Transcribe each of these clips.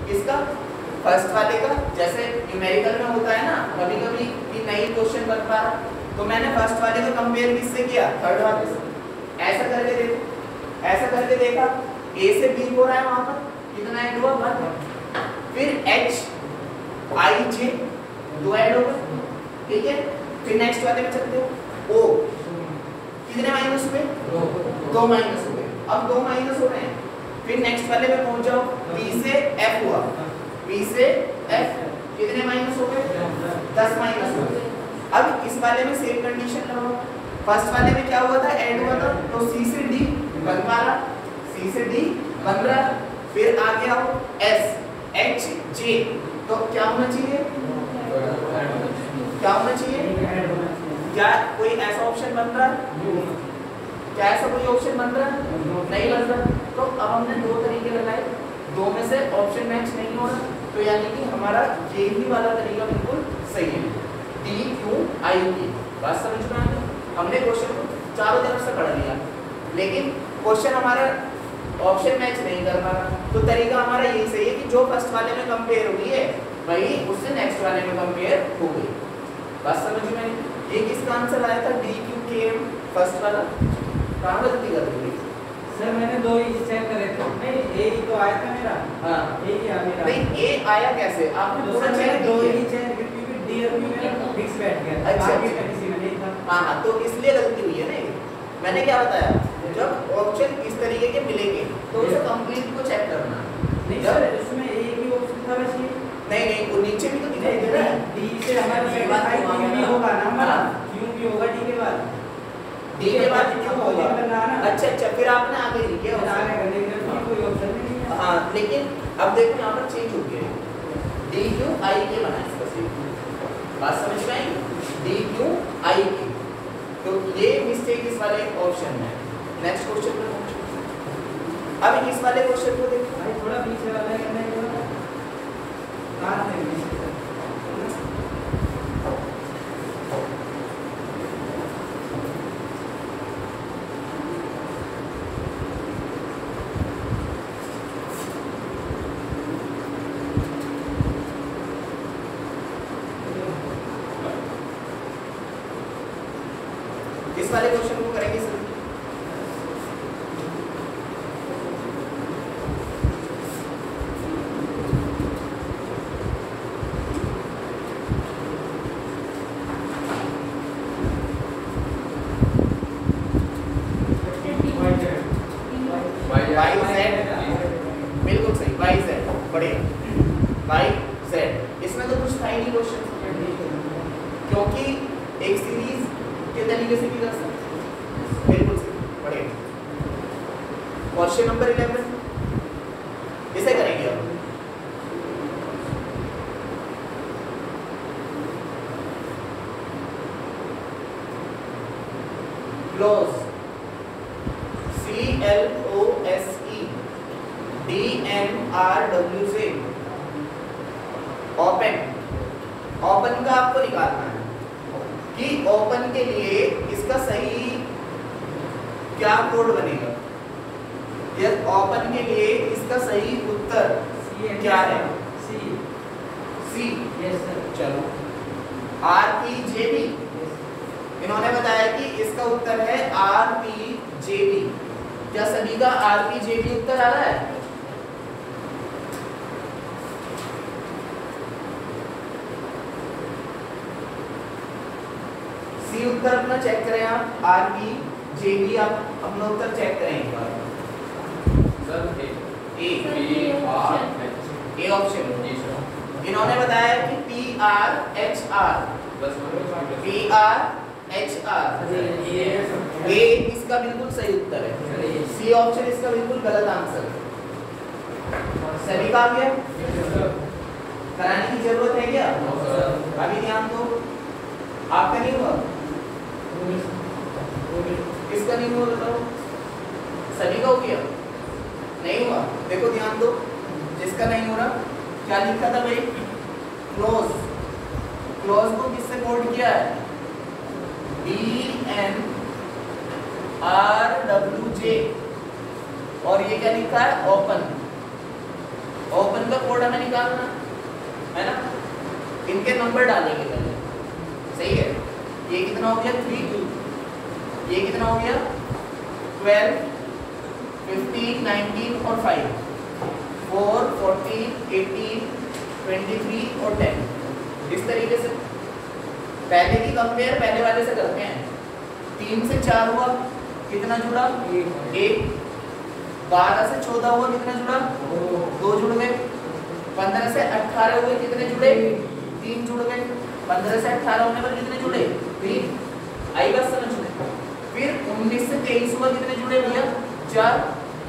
किसका? फर्स्ट वाले का। जैसे न्यूमेरिकल में होता है ना कभी कभी कि नई क्वेश्चन बन पा रहा, तो मैंने फर्स्ट वाले को कंपेयर किससे किया? थर्ड वाले से। ऐसा करके देखो, ऐसा करके देखा A से B हो रहा है वहां पर, कितना ऐड हुआ? 1। फिर H I J 2 ऐड हो गए, ठीक है। फिर नेक्स्ट वाले में चलते हो, O कितने माइनस हुए? 2 माइनस हुए। अब 2 माइनस हो रहे हैं। फिर नेक्स्ट वाले में पहुंच जाओ, P से F हुआ, P से F कितने माइनस हो गए? 10 माइनस हो गए। अब इस वाले में सेम कंडीशन लगाओ। फर्स्ट वाले में क्या हुआ था? ऐड हुआ था, तो C से D बन पा रहा, C से D बन रहा। फिर आगे आओ S H J, तो क्या होना चाहिए? क्या होना चाहिए? क्या कोई ऐसा ऑप्शन बन रहा है? क्या ऐसा कोई ऑप्शन बन रहा है? नहीं बन रहा। तो अब हमने 2 तरीके लगाए, 2 में से ऑप्शन मैच नहीं हो रहा, तो यानी कि हमारा ये ही वाला तरीका बिल्कुल सही है, D Q I P। बात समझ में आ गई? हमने क्वेश्चन को चारों तरफ से पढ़ लिया, लेकिन क्वेश्चन हमारा ऑप्शन मैच नहीं कर पा रहा, तो तरीका हमारा यही सही है कि जो फर्स्ट वाले में कंपेयर हुई है वही उससे नेक्स्ट वाले में कंपेयर हो गई। बात समझ में? ये किसका आंसर आया था? D Q K M first वाला। कहाँ गलती कर दी सर? मैंने 2 ही चेक करे थे। नहीं, A ही तो आया था मेरा। हाँ, A ही आ मेरा। नहीं A आया कैसे? आपने पूरा चेक 2 ही चेक क्योंकि D और Q मेरा फिक्स बैठ गया। अच्छा, आगे का किसी में नहीं था। हाँ, तो इसलिए गलती हुई है ना। मैंने क्या बताया? जब ऑप्शन इस तरीके के मिलेंगे तो उसे कंप्लीट को चेक करना। नहीं सर, उसमें एक ही ऑप्शन था वैसे। नहीं, वो नीचे भी तो दिखाई दे रहा है। D से हमारे Q भी होगा ना हमारा, Q भी होगा D के बाद। D के बाद Q होगा। अच्छा, फिर आपने आगे लिखा है कोई ऑप्शन नहीं है। हाँ, लेकिन अब देखो यहाँ पर चेंज हो गया है, D Q I K बना है इसका सिर्फ। बात समझ में आई? D Q I K, तो ये मिस्टेक इस वाले ऑप्शन में है। नेक्स्ट क्वेश्चन पे पहुंचो। अब इस वाले क्वेश्चन को देखो भाई, थोड़ा पीछे वाला करना है। कहां से? इस वाले क्वेश्चन को करेंगे सर। बिल्कुल सही, YZ, बढ़िया, YZ। इसमें तो कुछ था ही नहीं क्वेश्चन, क्योंकि एक सीरीज के तरीके से भी कर सकते। बिल्कुल सही, बढ़िया। क्वेश्चन नंबर 11 इसे करेंगे अब। Close, CLOSE DNRWZ, open. Open का आपको निकालना है कि ओपन के लिए इसका सही क्या कोड बनेगा। यस, ओपन के लिए इसका सही उत्तर क्या है? सी। Yes sir. चलो, RPJB। इन्होंने बताया कि इसका उत्तर है RPJB। क्या सभी का RPJB उत्तर आ रहा है? सी उत्तर अपना चेक करें आप, RPJB आप अपना उत्तर चेक करें एक बार। Sir A option. इन्होंने बताया कि PRHR, ए इसका बिल्कुल सही उत्तर है। सी ऑप्शन इसका बिल्कुल गलत आंसर है। सभी का आ गया? कराने की जरूरत है क्या? अभी ध्यान दो। आपका नहीं हुआ? किसका नहीं हुआ बताओ? सभी का हो गया? नहीं हुआ? देखो ध्यान दो, जिसका नहीं हो रहा क्या लिखा था भाई? क्लोज। क्लोज को किससे कोड किया है? DNRWJ। और ये क्या लिखा है? ओपन। ओपन का कोड हमें निकालना है ना। इनके नंबर डालेंगे पहले, सही है। ये कितना हो गया 3, ये कितना हो गया 12, 15, 19 और 5, 4, 14, 18, 23 और 10। इस तरीके से पहले की कंपेयर पहले वाले से करते हैं। 3 से 4 हुआ, कितना जुड़ा 1। 12 से 14 हुआ, कितना जुड़ा 2 जुड़ गए। 15 से 18 हुए, कितने जुड़े 3 जुड़ गए। 15 से 18 होने पर कितने जुड़े 3। आई बात समझ में। फिर 19 से 23 हुआ, कितने जुड़े भैया 4।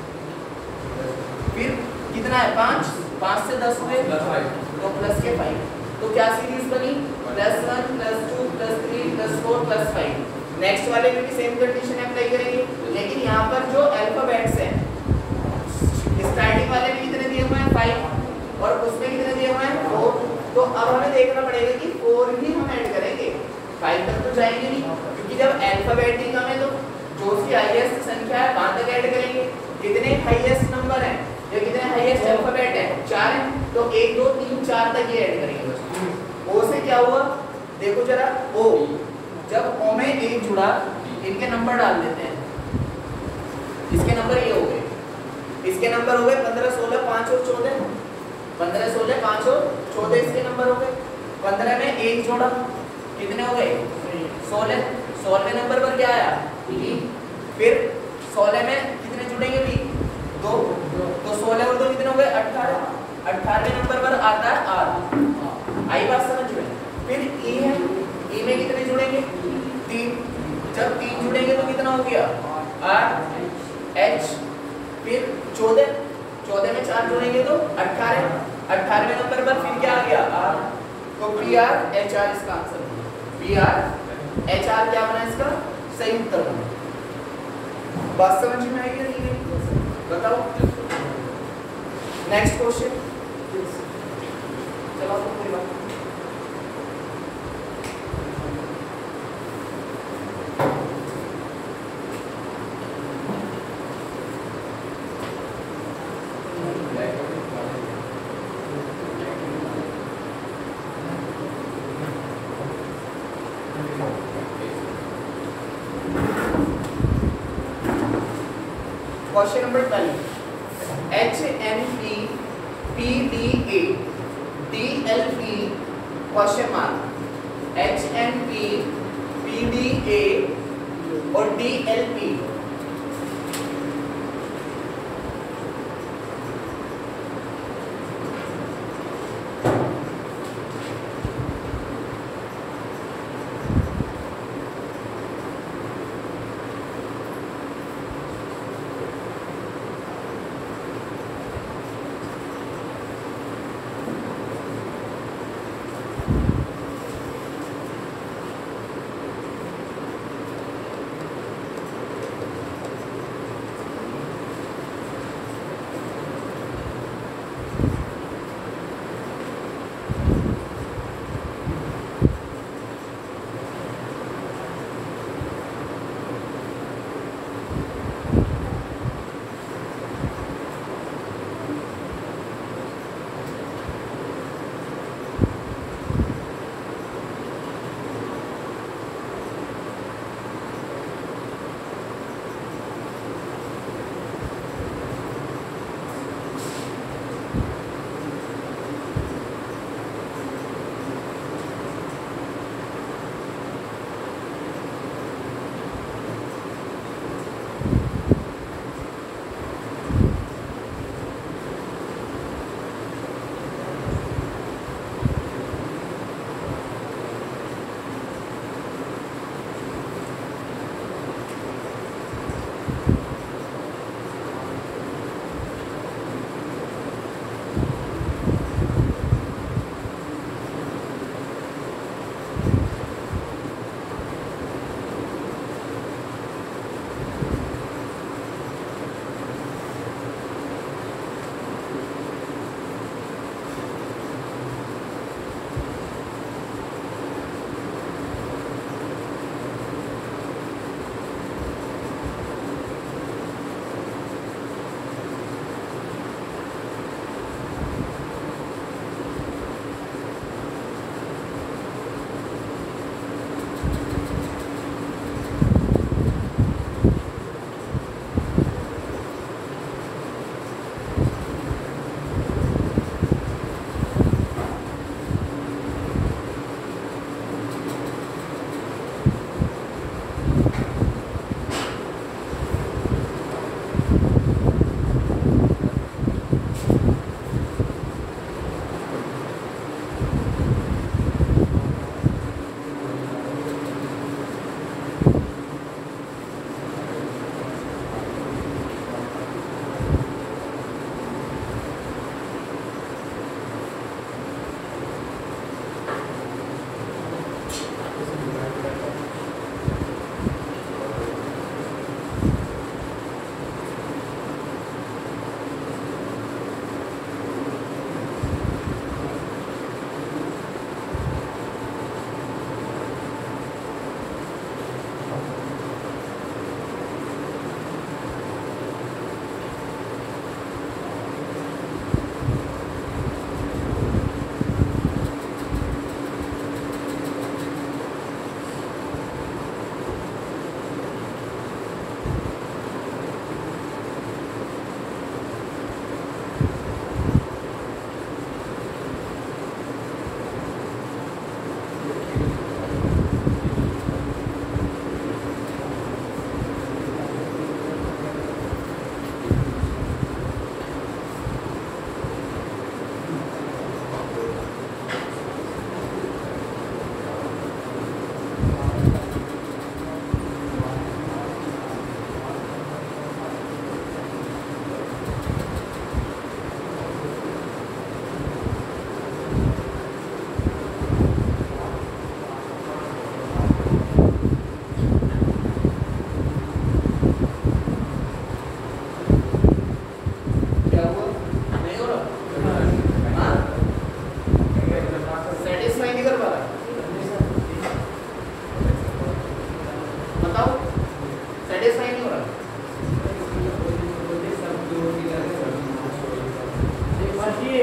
फिर कितना है 5, 5 से 10 हुए तो प्लस के 5। तो क्या सीरीज बनी +1 +2 +3 +4 +5। नेक्स्ट वाले में भी सेम कंडीशन अप्लाई करेंगे, लेकिन यहाँ पर जो अल्फाबेट्स हैं स्टार्टिंग वाले में कितने दिए हुए हैं 5 और उसमें कितने दिए हुए हैं 4। तो अब हमें देखना पड़ेगा कि 4 ही हम ऐड करेंगे, 5 तक तो जाएंगे नहीं, क्योंकि जब अल्फाबेटिक में तो जो उसकी हाईएस्ट संख्या है वहां तक ऐड करेंगे। कितने हाईएस्ट नंबर हैं या कितने हाईएस्ट अल्फाबेट हैं 4 हैं, तो 1 2 3 4 तक ये ऐड करेंगे। ओ से क्या हुआ देखो जरा, ओ जब ओ में 1 जुड़ा, इनके नंबर डाल देते हैं। इसके नंबर ये हो गए, इसके नंबर हो गए 15 16 5 और 14। 15 16 5 और 14 इसके नंबर हो गए। 15 में 1 जोड़ा, कितने हो गए 16। 16वें नंबर पर क्या आया 3। फिर 16 में कितने जुड़ेंगे भी 2, तो 16 और 2 कितने हो गए 18। 18वें नंबर पर आता है R। आई बात समझ में। फिर E है, E में कितने जुड़ेंगे 3। जब 3 जुड़ेंगे तो कितना हो गया R H। फिर 14, 14 में 4 जुड़ेंगे तो 18। 18वें नंबर पर फिर क्या आ गया R, तो PR HR इसका आंसर है। PR HR क्या बना इसका सही उत्तर बना। बात समझ में आई या नहीं आई बताओ। नेक्स्ट क्वेश्चन चलो आपको पूरी बात। Question number 12, HNP PDA DLP question mark. HNP PDA और DLP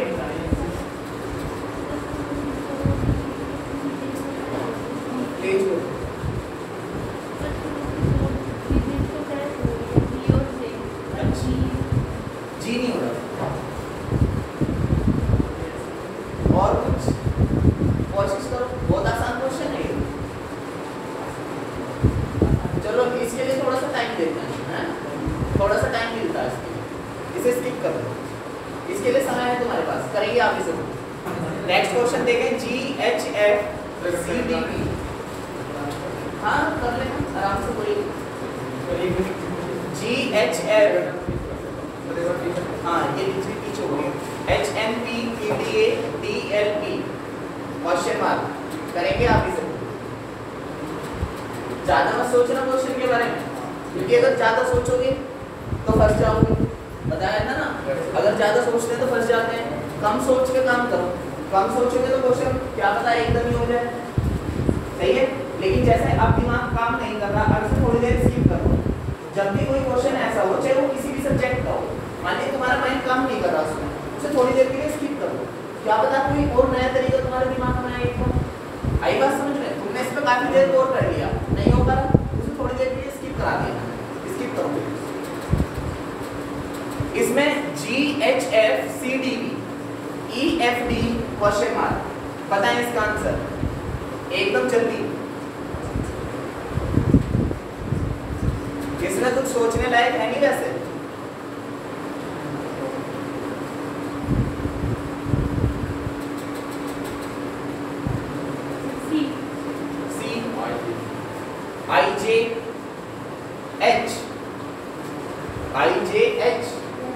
तेज हो जी नहीं हो रहा और कुछ कोशिश करो, बहुत आसान क्वेश्चन है ये। चलो इसके लिए थोड़ा सा टाइम देते हैं, थोड़ा सा टाइम मिलता है इसके लिए, इसे स्किप कर दो, इसके लिए समय है तुम्हारे पास, करेंगे आप इसे। नेक्स्ट क्वेश्चन देखें, GHF CDP। हाँ कर लेना आराम से, कोई GHF, हाँ ये पीछे हो गया, HNP PTA DLP question mark, करेंगे आप इसे। ज्यादा मत सोचना क्वेश्चन के बारे में, क्योंकि अगर ज्यादा सोचोगे तो फंस जाओगे, बताया था ना, अगर ज्यादा सोचते हैं तो फंस जाते हैं। कम सोच के काम करो, कम सोचोगे तो क्वेश्चन क्या पता एकदम ही हो जाए, सही है। लेकिन जैसे अब दिमाग काम नहीं कर रहा, अब से थोड़ी देर स्किप करो। जब भी कोई क्वेश्चन ऐसा हो, चाहे वो किसी भी सब्जेक्ट का हो, मान लीजिए तुम्हारा माइंड काम नहीं कर रहा उसमें, उसे थोड़ी देर के लिए स्किप करो, क्या पता कोई और नया तरीका तुम्हारे दिमाग में आए। आई बात समझ में? तुमने इस पे काफी देर गौर कर लिया, नहीं हो पा रहा, उसे थोड़ी देर के लिए स्किप करा दिया, स्किप करोगे। इसमें GHF CDP EFD question mark, बताएं इसका आंसर एकदम जल्दी। इसमें कुछ सोचने लायक है नहीं वैसे। IJH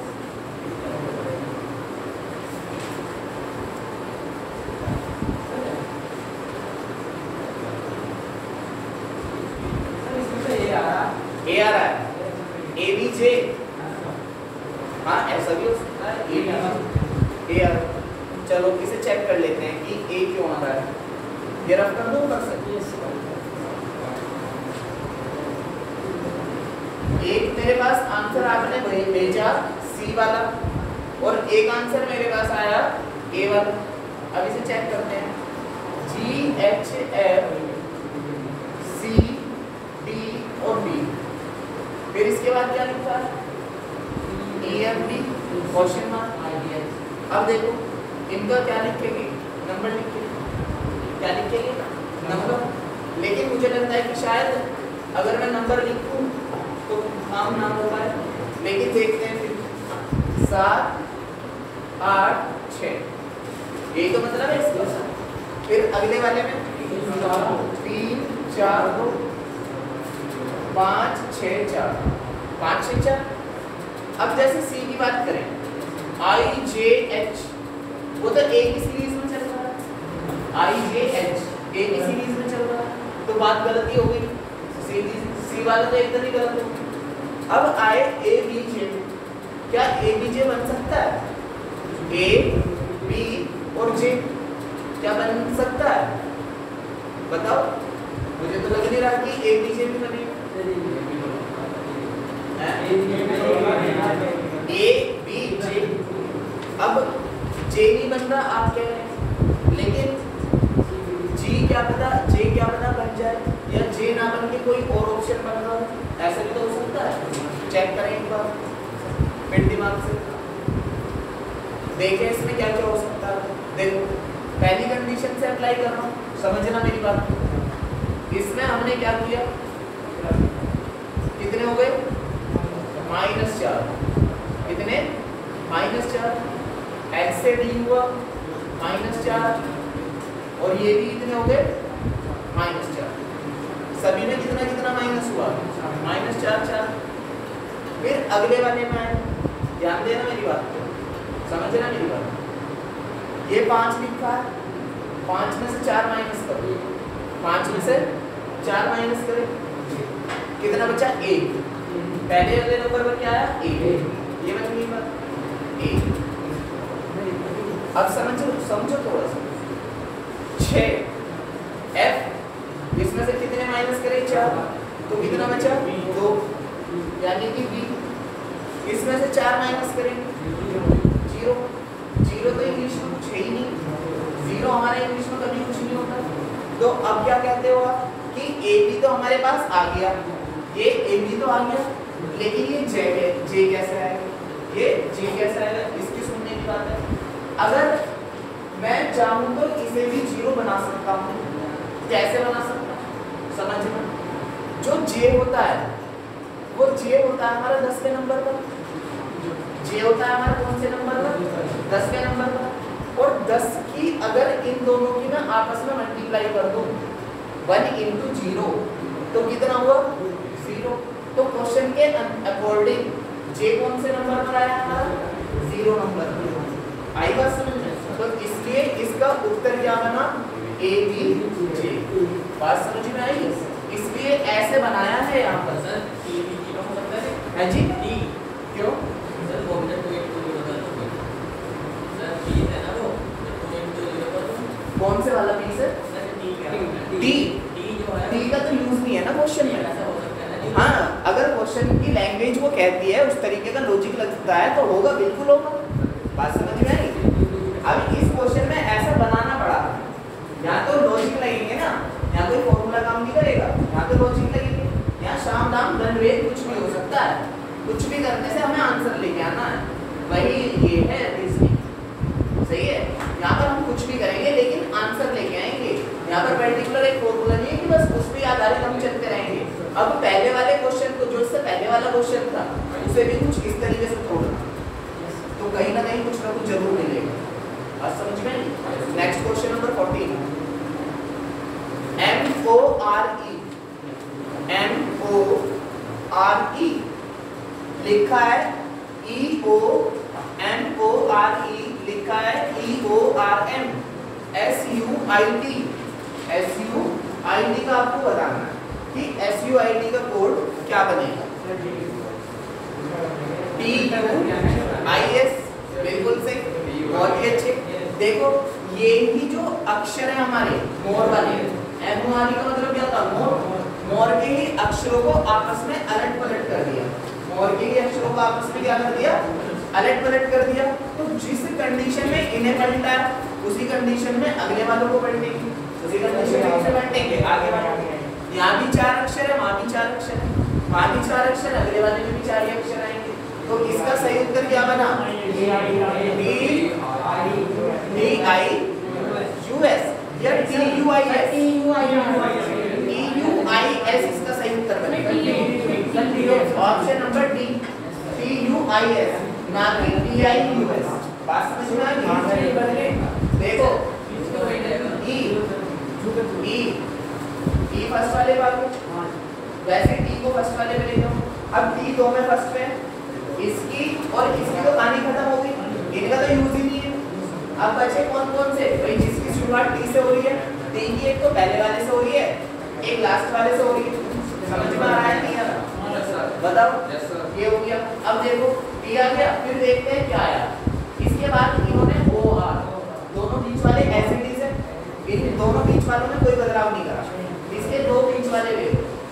A आ रहा है, ABJ, हाँ ऐसा भी हो सकता है, A चलो इसे चेक कर लेते हैं कि A क्यों आ रहा है। ये रफ कर दो कर सकते, एक मेरे पास आंसर आपने भेजा C वाला और एक आंसर मेरे पास आया A वाला। अब इसे चेक करते हैं, GHF CD और D, फिर इसके बाद क्या लिखा है EFD क्वेश्चन मार्क। अब देखो इनका क्या लिखेंगे, नंबर लिखेंगे, क्या लिखेंगे नंबर। लेकिन मुझे लगता है कि शायद अगर मैं नंबर लिखूं तो काम ना हो पाए, लेकिन देखते हैं फिर 7 8 6, यही तो मतलब है इसका। फिर अगले वाले में 3 4 2 5 6 4 5 6 4। अब जैसे C की बात करें, IJH, वो तो एक ही सीरीज में चल रहा है, IJH एक ही सीरीज में चल रहा है, तो बात गलती हो गई, C वाला तो एकदम ही गलत हो गया। अब आए ABJ, क्या ABJ बन सकता है? A B और J क्या बन सकता है, बताओ। मुझे तो लग नहीं रहा कि ABJ भी बनेगा। ABJ, अब J नहीं बन रहा आप कह रहे हैं, लेकिन J क्या पता बन जाए, या J ना बन के कोई और ऑप्शन बन रहा हो, ऐसा भी तो हो सकता है। चेक करें एक बार फिर दिमाग से, देखें इसमें क्या क्या हो सकता है। देखो पहली कंडीशन से अप्लाई कर रहा हूँ, समझना मेरी बात। इसमें हमने क्या किया, कितने हो गए -4, कितने -4, H से D हुआ -4, और ये भी कितने हो गए -4, सभी में कितना कितना माइनस हुआ -4 4। फिर अगले वाले में आए, ध्यान देना मेरी बात को, समझना मेरी बात। ये 5 लिखा है, 5 में से 4 माइनस करो, 5 में से 4 माइनस करें, कितना बचा 1। पहले अगले नंबर पर क्या आया 1, ये बन गई बात 1। अब समझो थोड़ा सा, 6 F, इसमें से कितने माइनस करें 4, तो कितना बचा 2, यानी कि B। इसमें से 4 माइनस करें 0, 0 तो इंग्लिश में कुछ है ही नहीं, जीरो हमारे इंग्लिश में कभी कुछ नहीं होता। तो अब क्या कहते हो आप कि ए बी तो हमारे पास आ गया, ये ए बी तो आ गया, लेकिन ये जे कैसे आएगा, ये जे कैसे आएगा, इसकी सुनने की बात है। अगर मैं चाहूँ तो इसे भी जीरो बना सकता हूँ, कैसे बना सकता हूँ समझना। जो जे होता है वो जे होता है हमारा 10 के नंबर पर, जे होता है हमारा कौन से नंबर पर, 10 के नंबर पर। और 10 की अगर इन दोनों की मैं आपस में मल्टीप्लाई कर दूं 1 into 0 तो कितना हुआ 0। तो क्वेश्चन के अकॉर्डिंग जे कौन से नंबर पर आया हमारा 0 नंबर पर। आई बात समझ में? तो इसलिए इसका उत्तर क्या बना ए बी जे। बात समझ में आई? इसलिए ऐसे बनाया है यहाँ पर सर टी बी जीरो हो सकता है। है जी। टी क्यों? सर वो मिनट 2 into 0 कर दो सर, टी है ना वो 2 into 0 कर दो कौन से वाला पीस है? सर। टी क्या टी टी जो है टी का तो यूज नहीं है ना क्वेश्चन में। ऐसा हो सकता है ना कि हाँ, अगर क्वेश्चन की लैंग्वेज वो कहती है उस तरीके का लॉजिक लगता है तो होगा, बिल्कुल होगा। बात समझ में आई? अब इस क्वेश्चन में ऐसा बनाना पड़ा, यहाँ तो लॉजिक लगेंगे ना, यहाँ कोई फॉर्मूला काम नहीं करेगा, यहाँ तो लॉजिक लगेंगे। यहाँ शाम दाम धन वेद कुछ भी हो सकता है, कुछ भी करने से हमें आंसर लेके आना है, वही ये है रीजनिंग। सही है? यहाँ पर हम कुछ भी करेंगे लेकिन आंसर लेके आएंगे। यहाँ पर पर्टिकुलर एक फॉर्मूला नहीं है कि बस उस पे आधारित हम चलते रहेंगे। अब पहले वाले क्वेश्चन को, जो इससे पहले वाला क्वेश्चन था, उसे भी कुछ इस तरीके से तोड़ना, तो कहीं ना कहीं कुछ ना कुछ जरूर मिलेगा। बात समझ में? नेक्स्ट क्वेश्चन नंबर 14, MORE लिखा है EOMORE लिखा है EORM SUIT का आपको बताना है कि SUIT का कोड क्या बनेगा। TUIS बिल्कुल सही, बहुत ही अच्छे। देखो ये ही जो अक्षर है हमारे मोर वाले, MORE का मतलब क्या था, मोर के ही अक्षरों को आपस में अलट पलट कर दिया, मोर के ही अक्षरों को आपस में क्या कर दिया, अलट पलट कर दिया। तो जिस कंडीशन में इन्हें पलटा है उसी कंडीशन में अगले वालों को पलटेंगे, उसी कंडीशन में इसे पलटेंगे आगे बढ़ेंगे। यहाँ भी 4 अक्षर है, वहाँ भी 4 अक्षर है, वहाँ भी 4 अक्षर, अगले वाले में भी 4 ही अक्षर आएंगे। तो इसका सही उत्तर क्या बना, DIUS या TUIS इसका सही उत्तर बनेगा। ऑप्शन नंबर डी TUIS, ना कि DIUS। बात समझ में आ गई? देखो E फर्स्ट वाले वाले, वैसे टी को फर्स्ट वाले में ले जाओ। अब टी 2 में फर्स्ट पे, इसकी और इसकी तो कहानी खत्म हो गई, इनका तो यूज ही नहीं है। अब बचे कौन कौन से, भाई जिसकी शुरुआत टी से हो रही है, टी की एक तो पहले वाले से हो रही है, एक लास्ट वाले से हो रही है। समझ में आ रहा है नहीं आ रहा? बताओ। ये हो गया। अब देखो टी आ गया, फिर देखते हैं क्या आया। इसके बाद इन्होंने OR, दोनों बीच वाले ऐसे टी से, इन दोनों बीच वालों ने कोई बदलाव नहीं करा, इसके 2 बीच वाले ले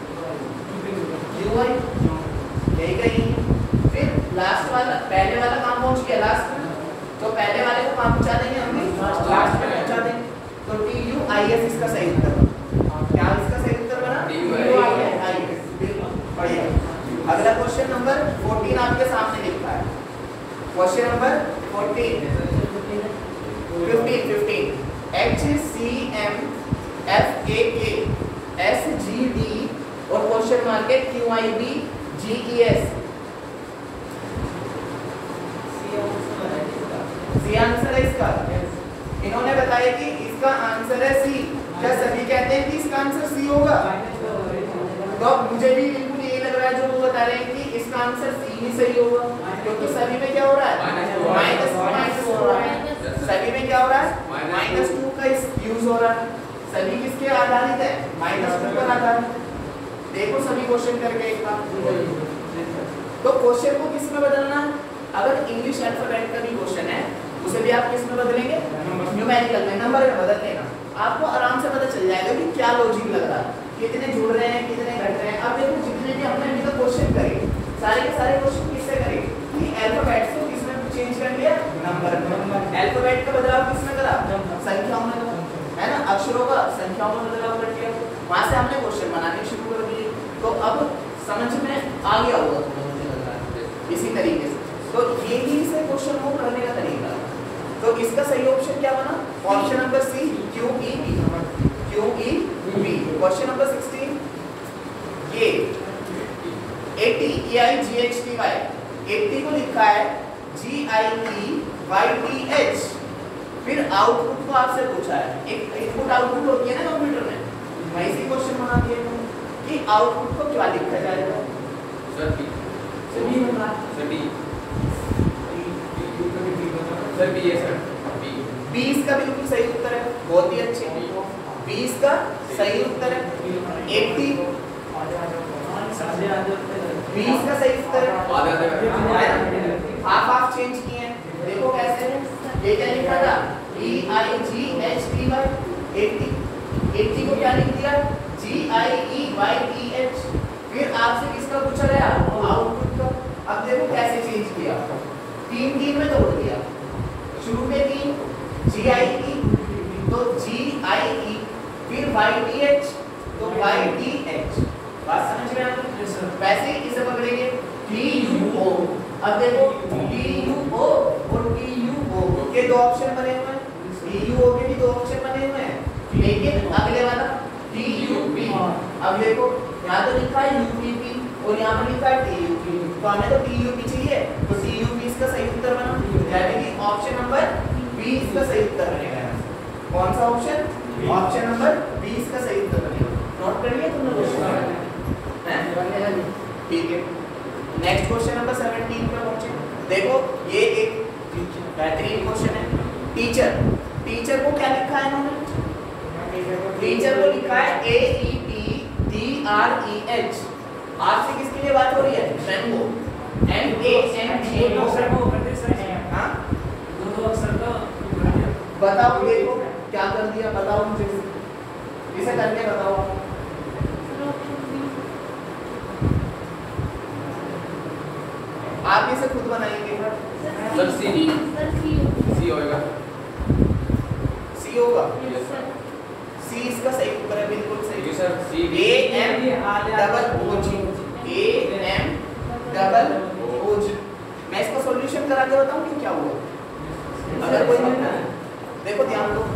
UI यही कहीं। फिर लास्ट वाला, पहले वाला काम पहुंच गया लास्ट में, तो पहले वाले को कहाँ पहुंचा देंगे हम भी, लास्ट में पहुंचा देंगे। तो TUIS इसका सही उत्तर बना। क्या इसका सही उत्तर बना? TUIS। बढ़िया। अगला क्वेश्चन नंबर 14 आपके सामने लिखा है। क्वेश्चन नंबर 15 HCMFAK SGD और क्वेश्चन मार्क है QIB GES। सी आंसर है इसका। इन्होंने बताया कि इसका आंसर है सी। क्या सभी कहते हैं कि इसका आंसर सी होगा? तो मुझे भी बिल्कुल यही लग रहा है जो वो बता रहे हैं कि इसका आंसर सी ही सही होगा, क्योंकि सभी में क्या हो रहा है, माइनस हो रहा है। सभी में क्या हो रहा है, -2 का यूज हो रहा है। सभी किसके आधारित है, -2 पर आधारित। देखो सभी क्वेश्चन करके एक बार। तो क्वेश्चन को किस में बदलना है? अगर इंग्लिश अल्फाबेट का भी क्वेश्चन है उसे भी आप किस में बदलेंगे, न्यूमेरिकल में, नंबर में बदल लेना। आपको आराम से पता चल जाएगा कि क्या लॉजिक लग रहा है, कितने जुड़ रहे हैं, कितने घट रहे हैं। अब देखो जितने भी हमने अभी तक क्वेश्चन करे, सारे के सारे क्वेश्चन किससे करे, कि अल्फाबेट्स को किसमें चेंज कर लिया, नंबर में। अल्फाबेट का बदलाव किसमें करा? संख्याओं में करा, है ना, अक्षरों का संख्याओं में बदलाव कर दिया। वहां से हमने क्वेश्चन बनाने शुरू कर दिए। तो अब समझ में आ गया होगा तुम्हें, मुझे लग रहा है इसी तरीके से। तो यही से क्वेश्चन को करने का तरीका। तो इसका सही ऑप्शन क्या बना? Option number C, Q E B. Q E B. Question number 16 ये 80 EIGHTY 80 को लिखा है GIEYTH। फिर आउटपुट को आपसे पूछा है, एक इनपुट आउटपुट होती है ना कंप्यूटर में, मैं इसी क्वेश्चन बना दिया कि आउटपुट को क्या लिखा जाएगा? Sir B. सर बी बना। Sir B. सर बी है सर। बी। 20 का बिल्कुल सही उत्तर है, बहुत ही अच्छे। 20 का सही उत्तर है। 80 20 का सही उत्तर है। हाफ हाफ चेंज किए हैं, देखो कैसे है। ये क्या लिखा था? EIGHTY 80 को क्या लिख दिया? GIEYTH। फिर आपसे किसका पूछा गया? आउटपुट का। अब देखो कैसे चेंज किया, 3 में तोड़ दिया। शुरू में 3 GIE तो GIE, फिर YTH तो YTH। बात समझ में आ गई? वैसे ही इसे पकड़ेंगे TUO। अब देखो TUO और TUO के दो ऑप्शन बने हुए हैं, TUO के भी दो ऑप्शन बने हुए हैं, लेकिन अगले वाला TUP। अब देखो यहाँ तो लिखा है UPP और यहाँ पर लिखा है TUP, तो हमें तो TUP चाहिए, तो TUP इसका सही उत्तर बना, यानी कि ऑप्शन नंबर 20 का सही उत्तर बनेगा। कौन सा ऑप्शन? ऑप्शन नंबर 20 का सही उत्तर बनेगा। नोट कर लिया तुमने क्वेश्चन? ठीक है। नेक्स्ट क्वेश्चन नंबर 17 पे पहुंचे। देखो ये एक बेहतरीन क्वेश्चन है। टीचर को क्या लिखा है इन्होंने? टीचर को लिखा है AETDREH। आज से किसके लिए बात हो रही है? मैंगो। MANGO। हाँ बताओ, देखो क्या कर दिया, बताओ मुझे, इसे करके बताओ। आप इसे खुद बनाएंगे? सर सी होगा। सी होगा। सी इसका सही उत्तर है, बिल्कुल सही सर। सी AM मैं इसका सॉल्यूशन करा के बताऊं कि क्या हुआ? अगर कोई नहीं ना, देखो ध्यान दो।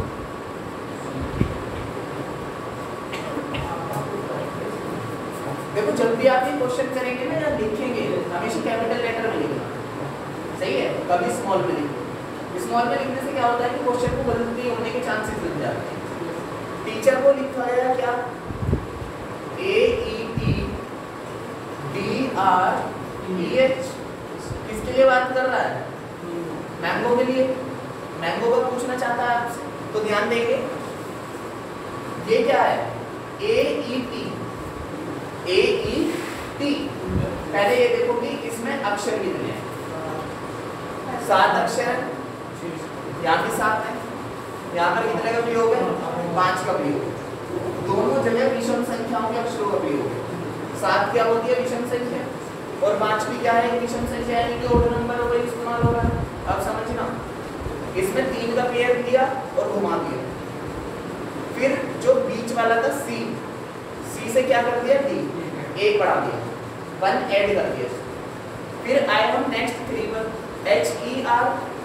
देखो जब भी आप ये क्वेश्चन करेंगे ना या लिखेंगे, हमेशा कैपिटल लेटर में लिखना, सही है? कभी स्मॉल में लिखो। स्मॉल में लिखने से क्या होता है कि क्वेश्चन को गलती होने के चांसेस मिल जाते हैं। टीचर को लिखा है क्या? AETDREH। किसके लिए बात कर रहा है? मैंगो के लिए। मैंगो को पूछना चाहता है आपसे, तो ध्यान देंगे ये क्या है? AET। पहले ये देखो कि इसमें अक्षर कितने हैं? 7 अक्षर है, यहाँ भी 7 है। यहाँ पर कितने का प्रयोग है? 5 का प्रयोग। दोनों जगह विषम संख्याओं के अक्षरों का प्रयोग है। 7 क्या होती है? विषम संख्या, और 5 भी क्या है? विषम संख्या, यानी कि ऑड नंबर वही इस्तेमाल हो रहा है। अब समझना, इसमें 3 का पेयर दिया और घुमा दिया। फिर जो बीच वाला था C से क्या कर दिया? D, 1 बढ़ा दिया, 1 ऐड कर दिया। फिर आया हम नेक्स्ट 3 पर, HER,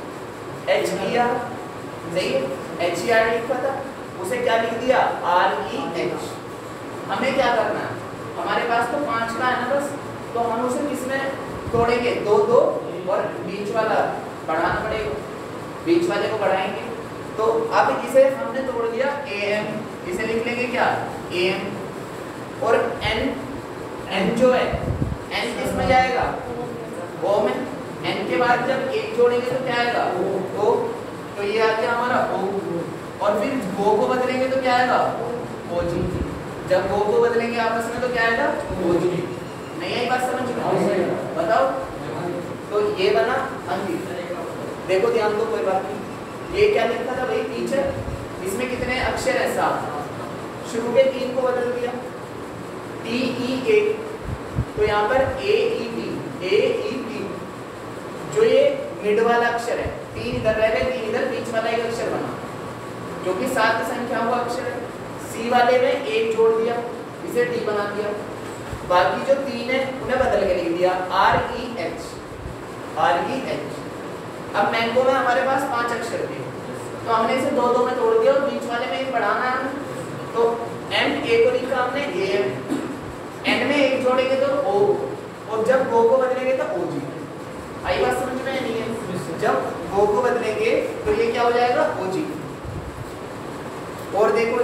सही है? HER लिखा था, उसे क्या लिख दिया? REH। हमें क्या करना है? हमारे पास तो 5 का है ना बस, तो हम उसे किसमें तोड़ेंगे? 2 और बीच वाला बढ़ाना पड़ेगा, बीच वाले को बढ़ाएंगे। तो अब इसे हमने तोड़ दिया AM, इसे लिख लेंगे क्या? AM। और N जो है, N किसमें जाएगा? O में। N के बाद जब 1 जोड़ेंगे तो क्या आएगा? O। तो ये आ गया हमारा O। और फिर O को बदलेंगे तो क्या आएगा? OG। जब O को बदलेंगे आपस में तो क्या आएगा? OG। नहीं आई बात समझ में? बताओ। तो ये बना अंकित। देखो ध्यान दो, कोई बात नहीं। ये क्या लिखा था भाई? टीचर। इसमें कितने अक्षर है? 7। शुरू के 3 को बदल दिया, TEA, तो यहाँ पर AET। जो ये मिड वाला अक्षर है, 3 इधर रह गए, 3 इधर, बीच वाला एक अक्षर बना जो कि 7 संख्या हुआ अक्षर है। सी वाले में 1 जोड़ दिया, इसे डी बना दिया। बाकी जो 3 है उन्हें बदल के लिख दिया REH। अब मैंगो में हमारे पास 5 अक्षर थे, तो हमने इसे 2-2 में तोड़ दिया और बीच वाले में एक बढ़ाना है, तो M A को लिखा हमने AM, N में 1 जोड़ेंगे तो O, और जब O को बदलेंगे तो OG। आई बात समझ में नहीं है? जब O को बदलेंगे तो ये क्या हो जाएगा? OG। और देखो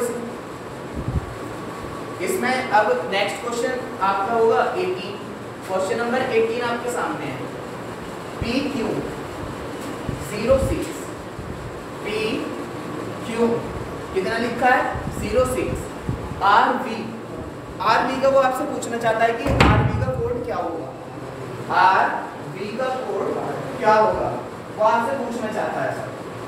इसमें अब नेक्स्ट क्वेश्चन आपका होगा 18। क्वेश्चन नंबर 18 आपके सामने है। PQ 06, PQ कितना लिखा है? 06। RV का वो आपसे पूछना चाहता है कि RV का कोड क्या होगा, RV का कोड क्या होगा, वो आपसे पूछना चाहता है सर।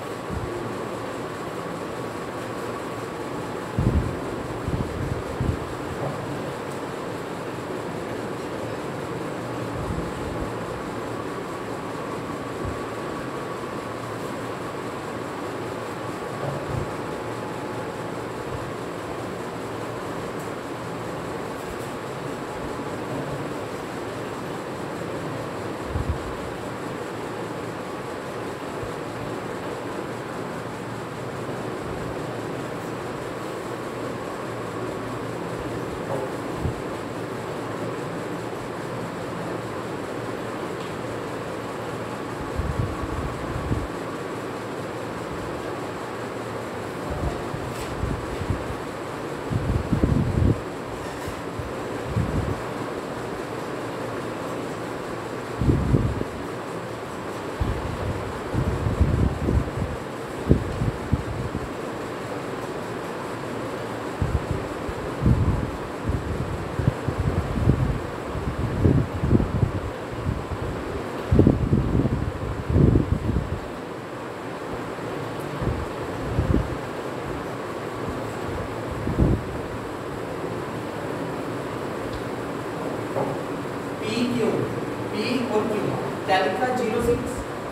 क्या लिखा? 06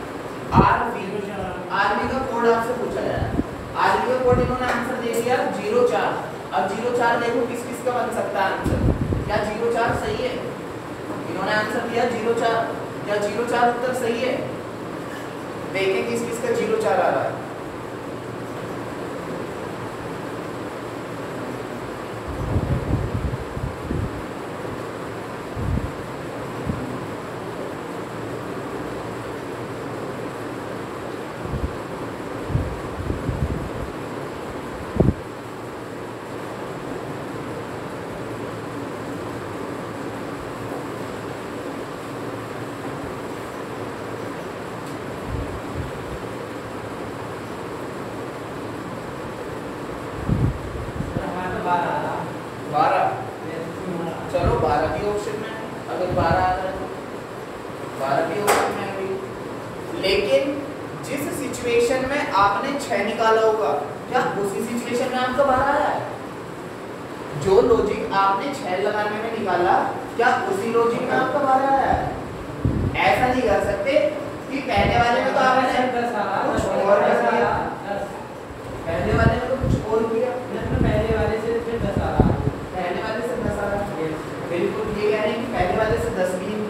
RV का कोड आपसे पूछा गया है। RV का कोड इन्होंने आंसर दे दिया 04। अब 04 देखो किस किस का बन सकता है आंसर। क्या 04 सही है? इन्होंने आंसर दिया 04। क्या 04 उत्तर सही है? देखें किस किस का 04 आ रहा है। चलो 12 भी ऑप्शन में, अगर 12 आ रहा है तो 12 भी ऑप्शन में होगी। लेकिन जिस सिचुएशन में आपने 6 निकाला होगा, क्या उसी सिचुएशन में आपका 12 आया है? जो लॉजिक आपने 6 लगाने में निकाला, क्या उसी लॉजिक में आपका 12 आया है? ऐसा नहीं कर सकते कि पहले वाले में तो आपने कुछ और किया, पहले वाले में तो कुछ और किया, पहले वाले से फिर 10 आ रहा है, पहले वाले से 10 आ रहा है। बिल्कुल ये कह रहे हैं कि पहले वाले से 10 भी